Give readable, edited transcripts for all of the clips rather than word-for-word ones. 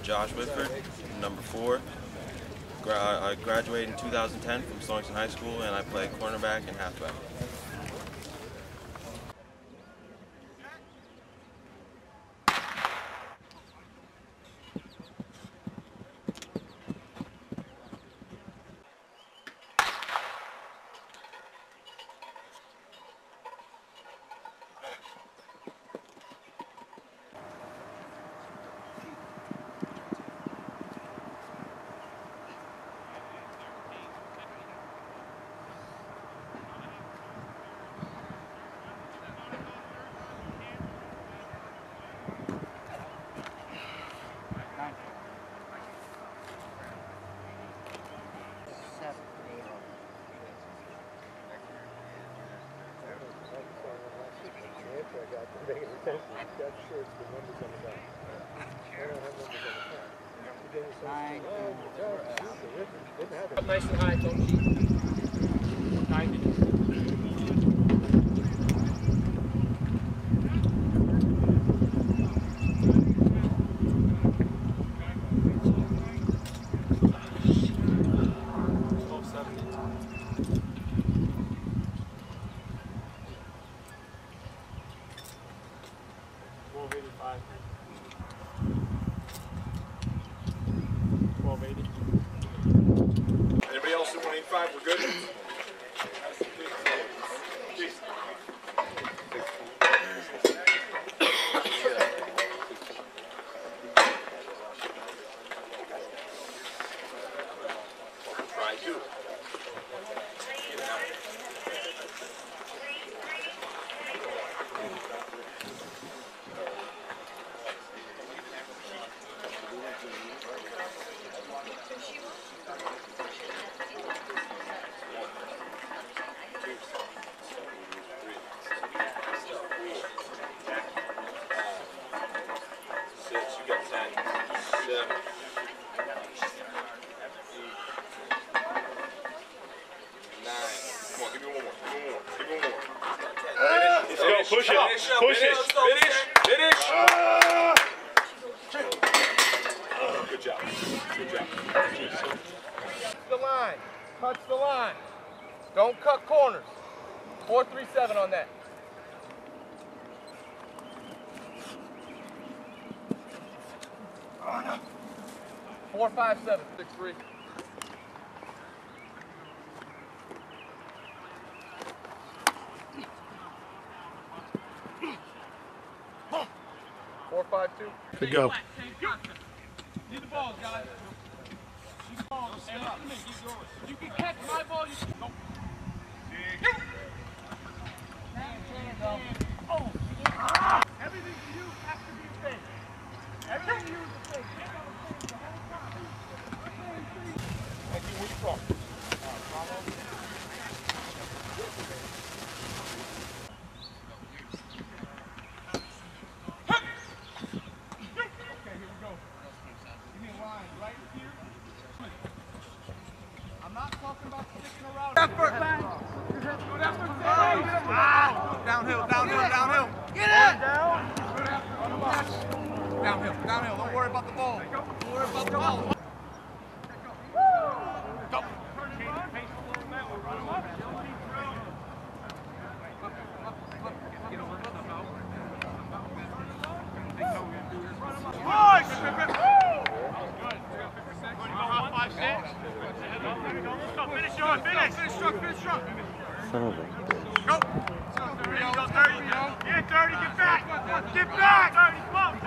Josh Whitford, number 4. I graduated in 2010 from Stonington High School, and I play cornerback and halfback. Nice and high, don't cheat. 90. Anybody else at 185? We're good? Try to. Push it. Push it. Finish. Good job. Good job. The line. Touch the line. Don't cut corners. 4-3-7 on that. Oh, no. 4-5-7. 6-3. Good go. Need the balls, guys. Need the balls. You can catch my ball. You can go. Oh. Everything you use has to be fake. Everything you use is fake. Thank you. Where you from? Downhill. Get it! Downhill. Don't worry about the ball. Don't worry about the ball. Go. Finish strong. Son of a. Go. Go 30. Get 30. Get back. Get back. 30. Come on.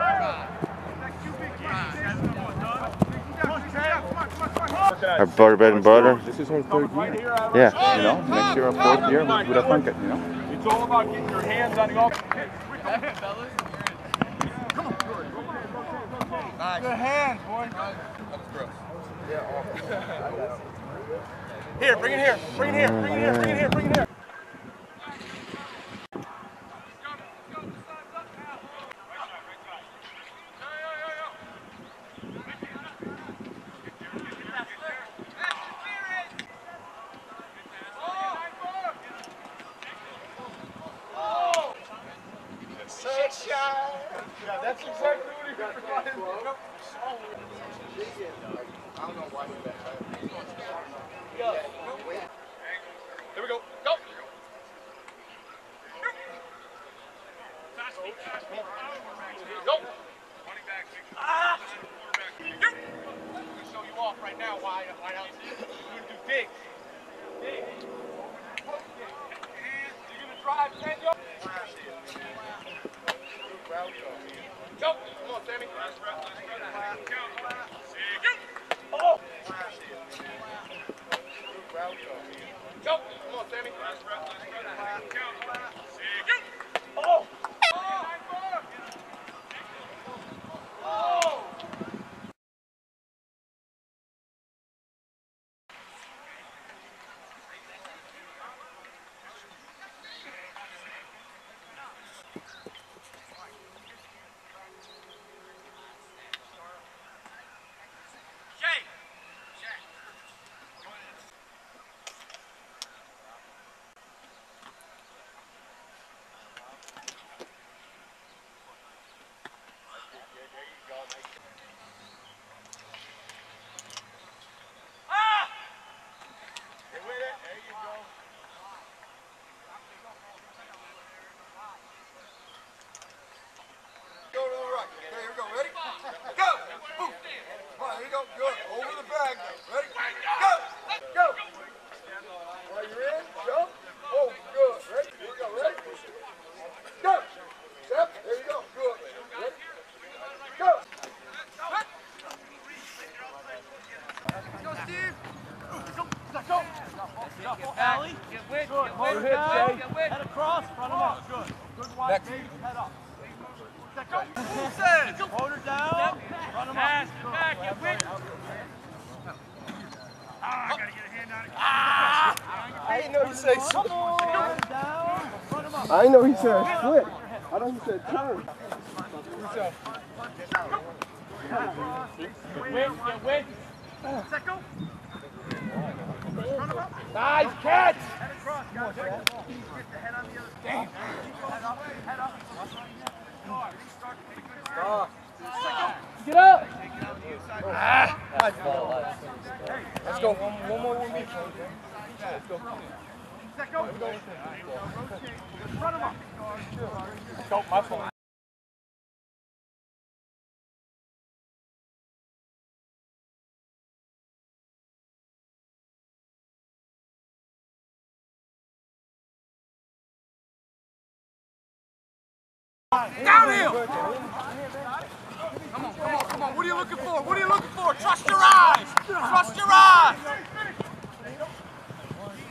30. Our bread and butter. This is our 3rd year. Yeah. You know, next year our 4th year, we'll do the thunk it, you know? It's all about getting your hands on the ball. Come on. Good hands, boy. That was gross. Here, bring it here. Bring it here. Here we go. Go. Go. Ah. I'm gonna show you off right now. Why else? You're gonna do digs. Digs. You're gonna drive 10 yards. Go. Come on, Sammy. Oh. Go. Come on, Sammy. Oh. Oh. Allie, get wet, get down, head across, front him up. Good. Good wide base, head up. Hold her down, front him up. Good. Back, get wet. I gotta get a hand on it. I didn't know he said Come on, down, front him up. I know he said split. I know he said turn. Get wet. Set go. Nice catch! Head across, guys. Get the head on the other side. Damn. Head up, head up. Restart, take a good start. Get up! Let's go. One more with me. Let's go. Set go. Rotate. Front him up. Go, my fault. Downhill! Come on, come on, come on. What are you looking for? What are you looking for? Trust your eyes! Trust your eyes!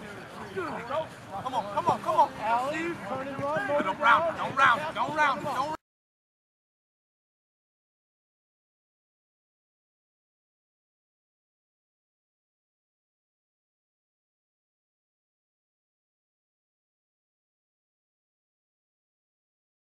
Come on, come on, come on. Allie, turn and run. Don't round, don't round, don't round, don't round.